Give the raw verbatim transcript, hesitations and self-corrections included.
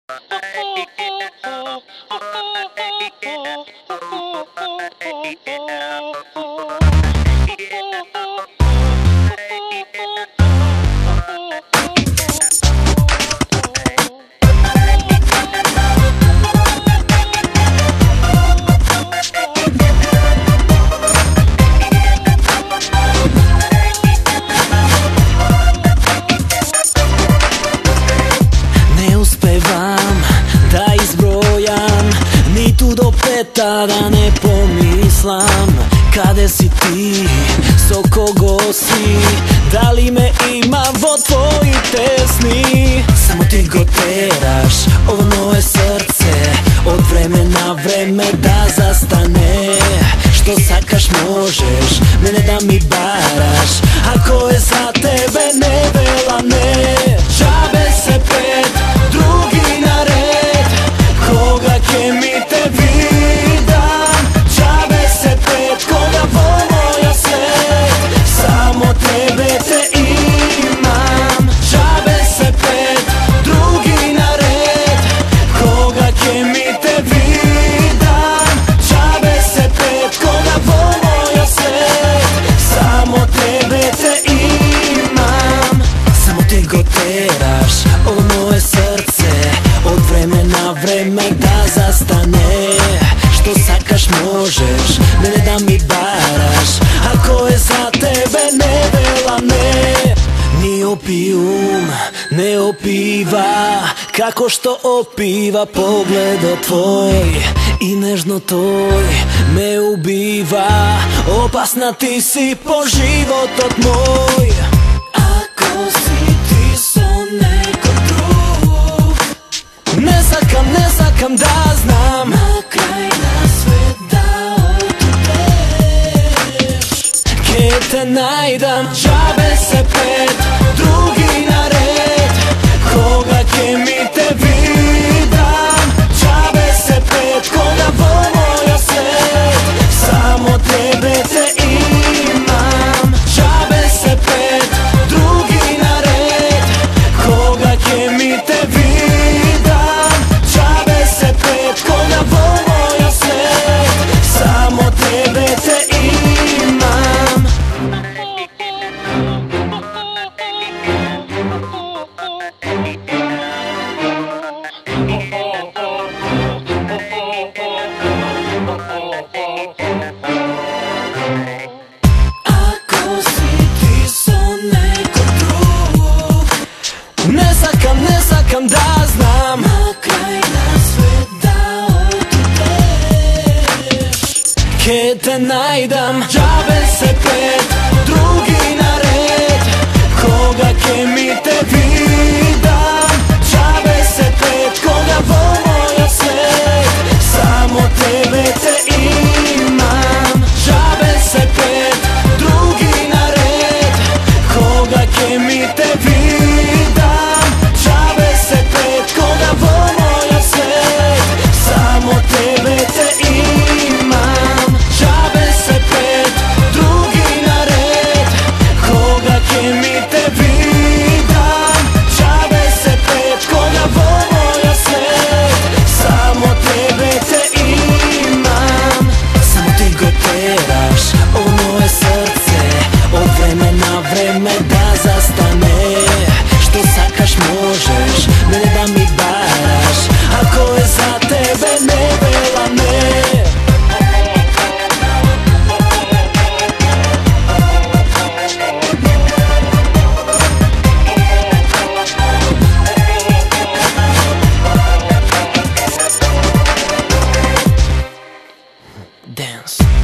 Tada ne pomislam kade si ti, so kogo si, da li me ima vo tvoji tesni. Samo ti go teraš ovo moje srce, od vremena na vreme da zastane. Što sakaš možeš, mene da mi baraš, ako je za tebe ne vela ne. Džabe se pet, drugi na red, koga ke mi te vidam. Džabe se pet, koga volio ja svet, samo tebe te imam. Džabe se pet, drugi na red, koga ke mi te vidam. Džabe se pet, koga volio ja svet, samo tebe te imam. Samo ti go teraš ovo moje srce, od vremena na vreme da zastane. Što sakaš možeš, mene da mi baraš, ako je za tebe ne vela ne. Ni opijum ne opiva kako što opiva pogled tvoj, i nežno tvoj me ubiva. Opasna ti si po život od moj, ako si ti so neko drug. Ne sakam, ne sakam da znam, na kraj na svet da odudeš. Ke te najdam, džabe se pet, drugi na red, koga ke mi te vidam. Džabe se pet, koga volio svet, samo tebe te imam. Džabe se pet, drugi na red, koga ke mi te vidam. Džabe se pet, koga volio svet, samo tebe te imam. Ako si ti so neko drug, ne sakam, ne sakam da znam, na kraj na svet da odudeš. Ke te najdam, džabe se pet, drugi na red, koga ke mi te vidam. Džabe se pet, koga volio svet, samo tebe te imam. Džabe se pet, drugi na red, koga ke mi te vidam. Džabe se pet, koga volio svet, samo tebe te imam. Džabe se pet, drugi na red, koga ke mi te vidam. Džabe se pet, koga volio svet, samo tebe te imam. Samo ti go teraš ovo moje srce, od vremena na vreme da zastane. Što sakaš možeš, mene da mi baraš, ako je za tebe ne vela ne. Dance.